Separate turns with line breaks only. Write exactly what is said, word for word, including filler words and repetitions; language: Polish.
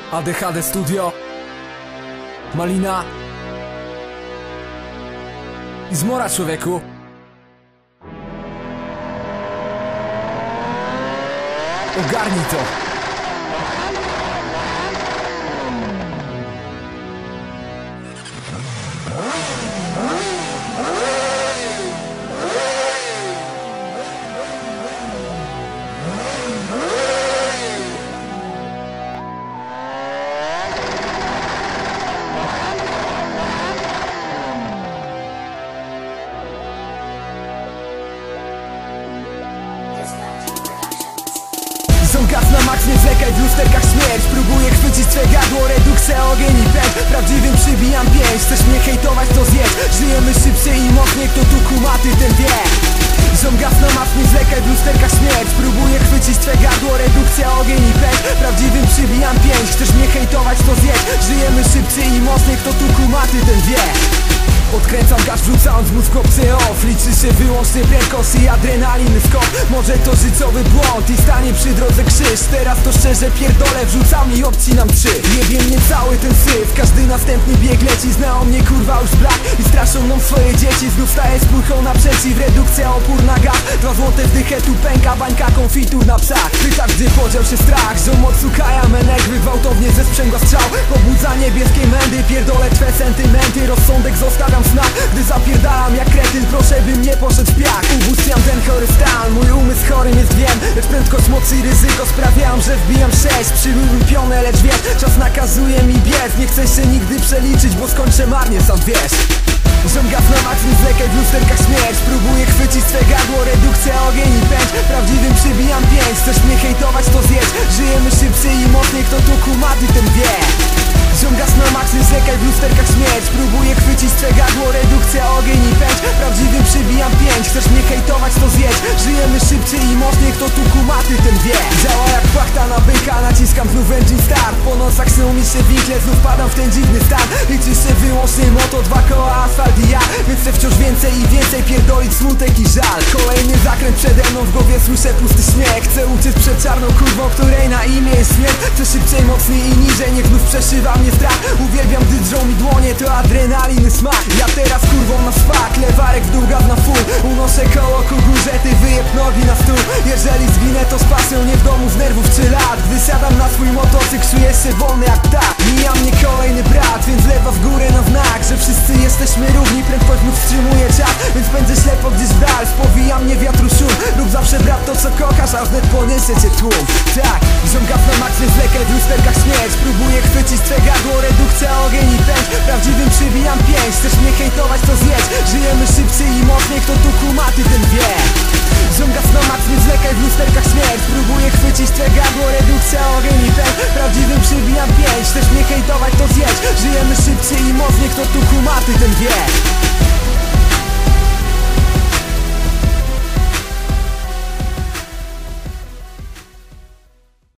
A D H D Studio, Malina i zmora, człowieku. Ogarnij to. Są gaz na maks, nie zwlekaj, w lusterkach śmierć. Próbuję chwycić twe gardło, redukcja, ogień i pęd. Prawdziwym przybijam pięć, chcesz mnie hejtować, to zjedź. Żyjemy szybciej i mocniej, kto tu kumaty, ten wie. Są gaz na maks, nie zwlekaj, w lusterkach śmierć. Próbuję chwycić twe gardło, redukcja, ogień i pęd. Prawdziwym przybijam pięć, chcesz mnie hejtować, to zjedź. Żyjemy szybciej i mocniej, kto tu kumaty, ten wie. Odkręcam gaz, wrzucając mózg obcy off. Liczy się wyłącznie prędkość i adrenaliny skok. Może to życiowy błąd i stanie przy drodze krzyż. Teraz to szczerze pierdolę, wrzucam i obcinam trzy. Jebie mnie cały ten syf, każdy następny bieg leci. Zna o mnie kurwa już brak i straszą mną swoje dzieci. Znów staję z pulchą naprzeciw, redukcja, opór na gaz. Dwa złote wdychę, tu pęka bańka, konfitur na psach. Pytasz, gdy podział się strach, ziom od Sukaja menek gwałtownie ze sprzęgła strzał. Pobudza niebieskiej mędy, pierdolę twe sentymenty. Rozsądek zostawiam w snach, gdy zapierdalam jak kretyn. Proszę, bym nie poszedł w piach. Ubóstwiam ten chory stan, mój umysł chorym jest, wiem. Lecz prędkość, mocy i ryzyko sprawiam, że wbijam sześć. Przybyłbym pionę, lecz wiesz, czas nakazuje mi biec. Nie chcę się nigdy przeliczyć, bo skończę marnie, sam wiesz. Ziom gaz na maks, nie zwlekaj, w lusterkach śmierć. Próbuję chwycić twe gardło, redukcja, ogień i pędź. Prawdziwym przybijam pięć, chcesz mnie hejtować, to zjedź. Żyjemy szybciej i mocniej, kto tu kumaty, ten wie. Ziom gaz na maks, nie zwlekaj, w lusterkach śmierć. Próbuję chwycić twe gardło, redukcja, ogień i pędź. Prawdziwym przybijam pięć, chcesz mnie hejtować, to zjedź. Żyjemy szybciej i mocniej, kto tu kumaty, ten wie. Działa jak płachta na byka, naciskam znów engine start. Po nocach snuł mi się winkle, znów padam w ten dziwny stan. Liczy się wyłącznie moto, dwa koła, asfalt i ja. Więc chcę wciąż więcej i więcej pierdolić smutek i żal. Kolejny zakręt przede mną, w głowie słyszę pusty śmiech. Chcę uciec przed czarną kurwą, której na imię jest śmierć. Chcę szybciej, mocniej i niżej, niech znów przeszywa mnie strach. Uwielbiam, gdy drżą mi dłonie, to adrenaliny smak. Ja teraz kurwą na spak, lewarek w dół, gaz na full. Unoszę koło ku górze, ty wyjeb nogi na stół. Jeżeli zginę, to z pasją, nie w domu z nerwów czy lat. Gdy siadam na swój motocykl, czuję się wolny jak ptak. Mija mnie kolejny brat, więc lewa w górę na znak, że wszyscy jesteśmy równi. Prędkość znów wstrzymuje czas, więc będzie ślepo gdzieś w dal. Spowija mnie wiatru szum, rób zawsze brat to co kochasz, a wnet poniesie cię tłum. Tak, ziom gaz na maks, nie zwlekaj, w lusterkach śmierć. Próbuję chwycić twe gardło, redukcja, ogień i pędź. Prawdziwym przybijam pięć, chcesz mnie hejtować, to zjedź. Żyjemy szybciej i mocniej, kto tu kumaty, ten wie. Ziom gaz na maks, nie zwlekaj, w lusterkach śmierć. Próbuję chwycić twe gardło, redukcja, ogień i pędź. Prawdziwym przybijam pięć, chcesz mnie hejtować, to zjedź. Żyjemy szybciej i mocniej, kto tu kumaty, ten wie.